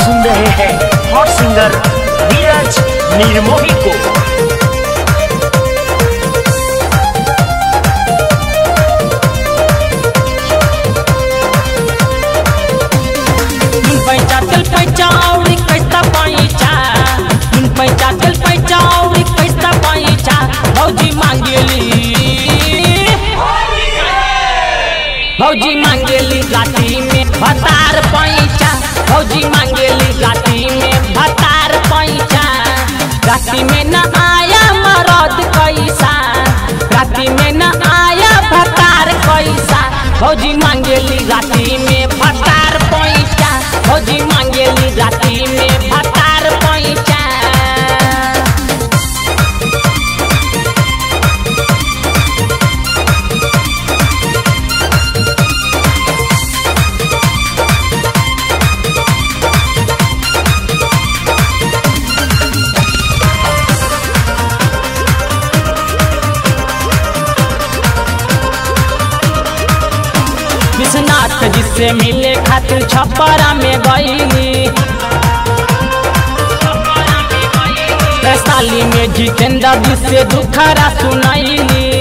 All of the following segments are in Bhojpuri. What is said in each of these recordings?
सुन रहे हैं हॉट सिंगर नीरज निर्मोही को। पैसा चल पैसा और कैसा पैसा, पैसा चल पैसा और कैसा पैसा भौजी मांगेली, भौजी मांगेली राती में भतार पैसा, भौजी मांगेली राती में भतार पैसा। राती में न आया मरद कैसा, राती में न आया भतार कैसा, भौजी मांगेली राती में भतार पैसा, भौजी मांगेली राती में भतार पैसा। विश्वनाथ जिससे मिले खातिर छपरा में गईली, वैशाली में जितेंद्र जिससे दुखरा सुनैली,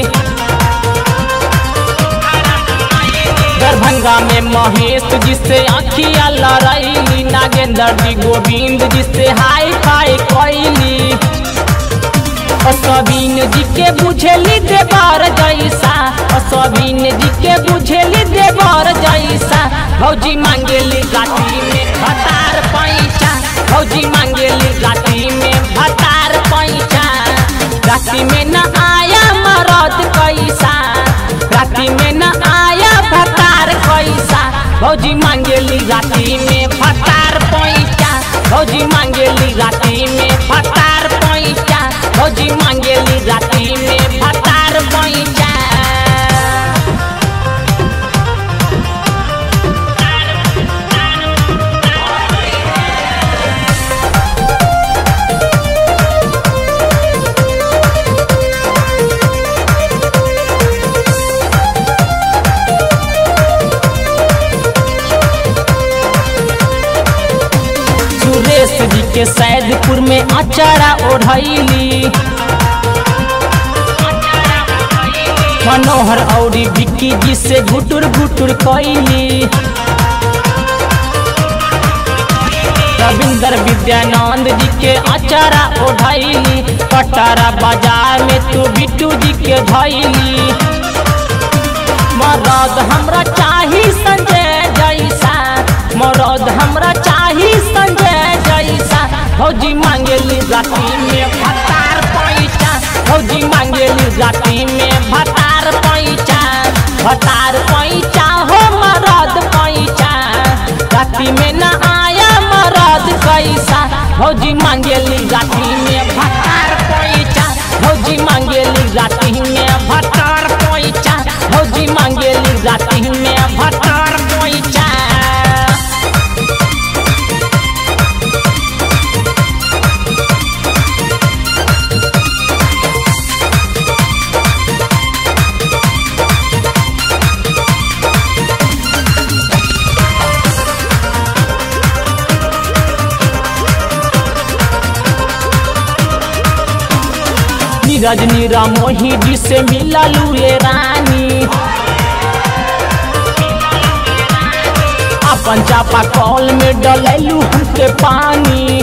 दरभंगा में महेश जिससे आँखिया लड़ैली, नागेंद्र जी गोविंद जिससे हाई फाई कैली। सबीन जी के बुझेली देवर जैसा, सबीन जी के बुझेली देवर जैसा, भौजी मांगेली राती में भतार पैसा, भौजी मांगेली राती में भतार पैसा। राती में न आया मरद कैसा, राती में न आया भतार कैसा, भौजी मांगेली राती में भतार पैसा, भौजी मांगेली राती में भतार पैसा, भौजी मांगेली राती में भतार पैसा। सुरेश जी के सैदपुर में अचारा ओढ़ैली, मनोहर और विक्की जी से घुटुर घुटुर कैली, रविंद्र विद्यानंद जी के अचारा ओढ़ैली, कटारा बाजार में तू बिट्टू जी के धैली। मरद हमरा चाही संजय जैसा, मरद हमरा चाही संजय जैसा, भौजी मांगेली राती में भतार पैसा, भौजी मांगेली राती में भतार पैसा, भतार पैसा हो मरद पैसा। राती में न आया मरद कैसा, भौजी मांगेली राती में भतार पैसा, भौजी मांगेली राती में भतार पैसा, भौजी मांगेली राती में भतार पैसा। नीरज निर्मोही जी से मिललू ये रानी, अपन चापा कॉल में डलैलू हमके पानी।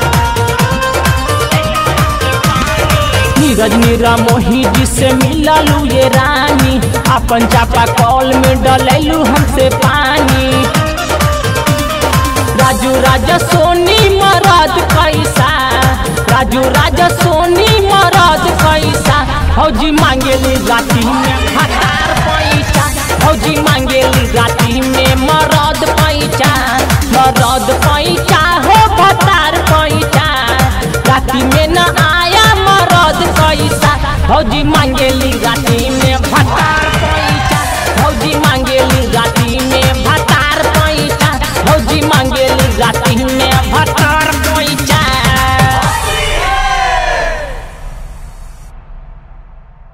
नीरज निर्मोही जी से मिललू ये रानी, अपन चापा कॉल में डलैलू हमसे पानी। राजू राजा सोनी मरद कैसा, राजू राजा सोनी मरद कैसा, भौजी मांगेली राती में भतार पैसा, भौजी मांगेली राती में मरद।